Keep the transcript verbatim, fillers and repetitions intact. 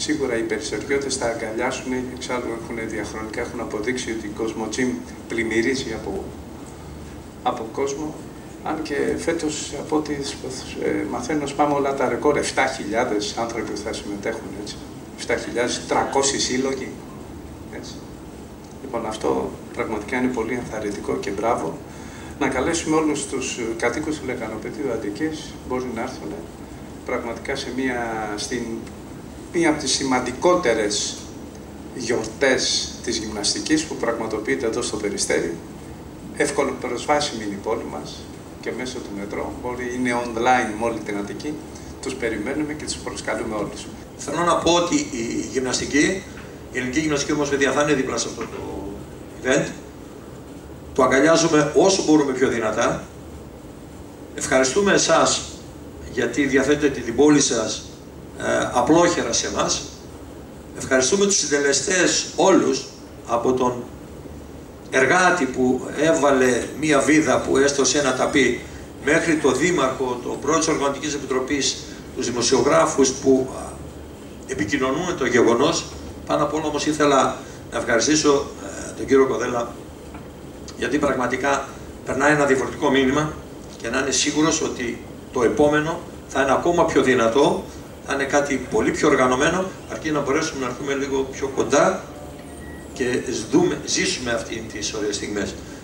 Σίγουρα οι περισσοριώτες θα αγκαλιάσουν, εξάλλου έχουν διαχρονικά έχουν αποδείξει ότι η Cosmo Gym πλημμυρίζει από, από κόσμο. Αν και φέτος, από ό,τι ε, μαθαίνω, σπάμε όλα τα ρεκόρ, επτά χιλιάδες άνθρωποι που θα συμμετέχουν, έτσι. επτά χιλιάδες τριακόσιοι σύλλογοι, έτσι. Λοιπόν, αυτό πραγματικά είναι πολύ ενθαρρυντικό και μπράβο. Να καλέσουμε όλους τους κατοίκους του Λεκανοπεδίου Αττικής, μπορεί να έρθουν πραγματικά σε μία, στην, μία από τις σημαντικότερες γιορτές της γυμναστικής που πραγματοποιείται εδώ στο Περιστέρι. Εύκολο προσβάσιμη είναι η πόλη μας και μέσω του μετρό, μπορεί, είναι online με όλη την Αττική, τους περιμένουμε και τους προσκαλούμε όλους. Θέλω να πω ότι η γυμναστική, η Ελληνική Γυμναστική Ομοσπονδία θα είναι δίπλα σε αυτό το event. Το αγκαλιάζουμε όσο μπορούμε πιο δυνατά. Ευχαριστούμε εσάς γιατί διαθέτετε την πόλη σας ε, απλόχερα σε εμάς. Ευχαριστούμε τους συντελεστές όλους, από τον εργάτη που έβαλε μία βίδα που έστωσε ένα ταπί, μέχρι το δήμαρχο, τον πρόεδρο της Οργανωτικής Επιτροπής, τους δημοσιογράφους που επικοινωνούν το γεγονός. Πάνω απ' όλα όμως ήθελα να ευχαριστήσω ε, τον κύριο Κοδέλα, γιατί πραγματικά περνάει ένα διαφορετικό μήνυμα και να είναι σίγουρος ότι το επόμενο θα είναι ακόμα πιο δυνατό, θα είναι κάτι πολύ πιο οργανωμένο, αρκεί να μπορέσουμε να έρθουμε λίγο πιο κοντά και δούμε, ζήσουμε αυτές τις ωραίες στιγμές.